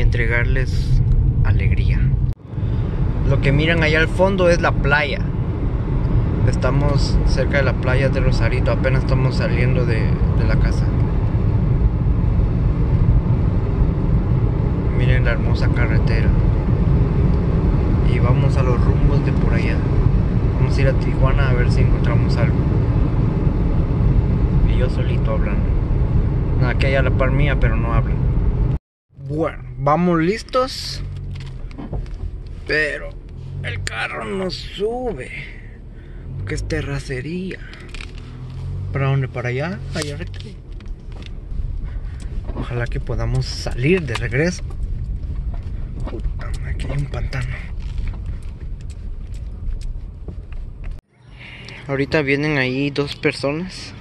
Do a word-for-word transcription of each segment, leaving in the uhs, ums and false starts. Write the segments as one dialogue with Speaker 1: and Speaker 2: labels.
Speaker 1: entregarles alegría. Lo que miran allá al fondo es la playa. Estamos cerca de la playa de Rosarito, apenas estamos saliendo de, de la casa. Miren la hermosa carretera. Y vamos a los rumbos de por allá. Vamos a ir a Tijuana a ver si encontramos algo. Y yo solito hablando. Nada, que hay a la par mía, pero no hablan. Bueno, vamos listos. Pero el carro no sube, porque es terracería. ¿Para dónde? ¿Para allá? Allá recto. Ojalá que podamos salir de regreso. Puta, aquí hay un pantano. Ahorita vienen ahí dos personas.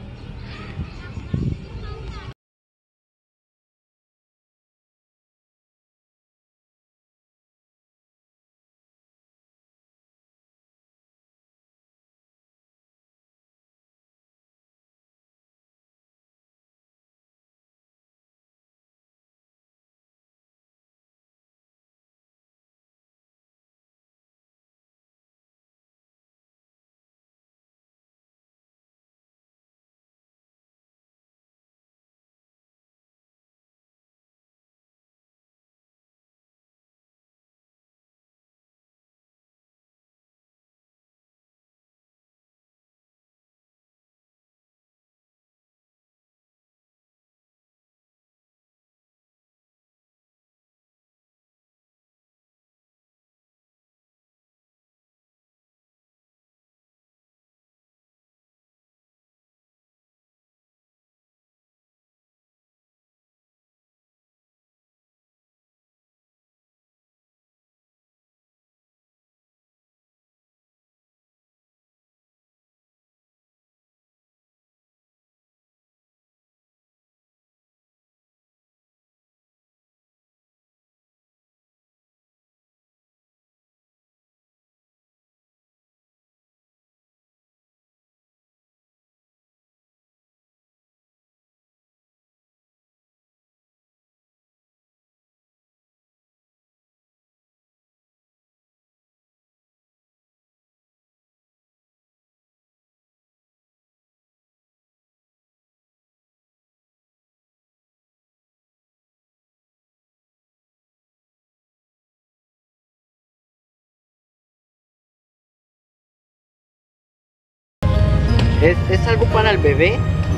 Speaker 1: Es, es algo para el bebé,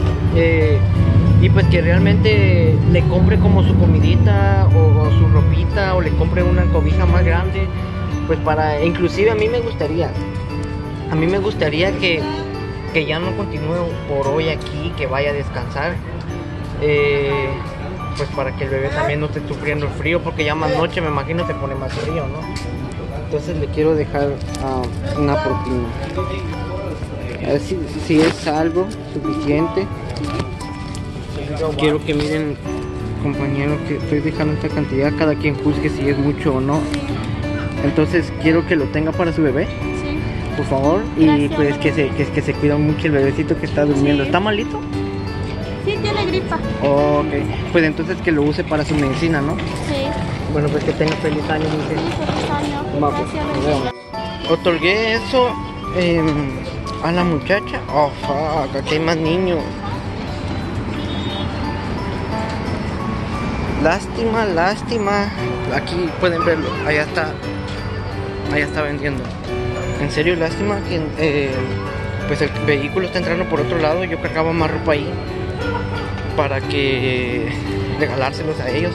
Speaker 1: eh, y pues que realmente le compre como su comidita o, o su ropita, o le compre una cobija más grande, pues para, inclusive a mí me gustaría, a mí me gustaría que, que ya no continúe por hoy aquí, que vaya a descansar, eh, pues para que el bebé también no esté sufriendo el frío, porque ya más noche me imagino se pone más frío, ¿no? Entonces le quiero dejar uh, una propina. A ver si, si es algo suficiente. Quiero que miren, compañeros, que estoy dejando esta cantidad. Cada quien juzgue si es mucho o no. Entonces quiero que lo tenga para su bebé,
Speaker 2: sí,
Speaker 1: por favor. Y
Speaker 2: gracias,
Speaker 1: pues que se, que, que se cuida mucho el bebecito que está durmiendo.
Speaker 2: sí.
Speaker 1: ¿Está malito?
Speaker 2: Sí, tiene gripa.
Speaker 1: Ok, pues entonces que lo use para su medicina, ¿no?
Speaker 2: Sí.
Speaker 1: Bueno, pues que tenga feliz año, dice.
Speaker 2: Feliz año.
Speaker 1: Va, pues,
Speaker 2: Gracias,
Speaker 1: nos vemos. Otorgué eso eh, a la muchacha. Oh, fuck, aquí hay más niños. Lástima, lástima. Aquí pueden verlo. Allá está. Allá está vendiendo. En serio, lástima que eh, pues el vehículo está entrando por otro lado. Yo cargaba más ropa ahí para que regalárselos a ellos.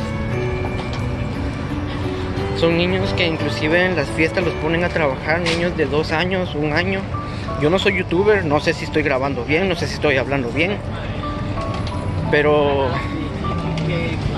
Speaker 1: Son niños que inclusive en las fiestas los ponen a trabajar, niños de dos años, un año. Yo no soy youtuber, no sé si estoy grabando bien, no sé si estoy hablando bien, pero